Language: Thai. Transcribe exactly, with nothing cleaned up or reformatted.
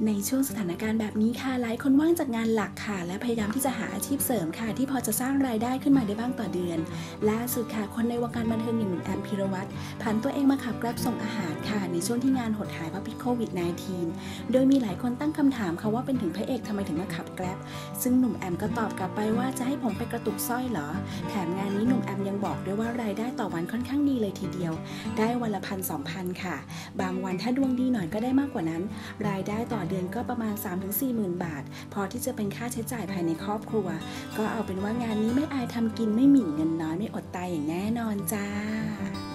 ในช่วงสถานการณ์แบบนี้ค่ะหลายคนว่างจากงานหลักค่ะและพยายามที่จะหาอาชีพเสริมค่ะที่พอจะสร้างรายได้ขึ้นมาได้บ้างต่อเดือนล่าสุดค่ะคนในวงการบันเทิงอย่างหนุ่มแอมพีรวัตรผันตัวเองมาขับแกร็บส่งอาหารค่ะในช่วงที่งานหดหายเพราะพิษโควิด สิบเก้า โดยมีหลายคนตั้งคำถามค่ะว่าเป็นถึงพระเอกทำไมถึงมาขับแกร็บซึ่งหนุ่มแอมก็ตอบกลับไปว่าจะให้ผมไปกระตุกสร้อยเหรอแถมงานนี้หนุ่มแอมยังบอกด้วยว่ารายได้ต่อวันค่อนข้างดีเลยทีเดียวได้วันละพันสองพันค่ะบางวันถ้าดวงดีหน่อยก็ได้มากกว่านั้นรายได้ต่อเดือนก็ประมาณ สามถึงสี่หมื่น บาทพอที่จะเป็นค่าใช้จ่ายภายในครอบครัวก็เอาเป็นว่างานนี้ไม่อายทำกินไม่หมิ่นเงินน้อยไม่อดตายอย่างแน่นอนจ้า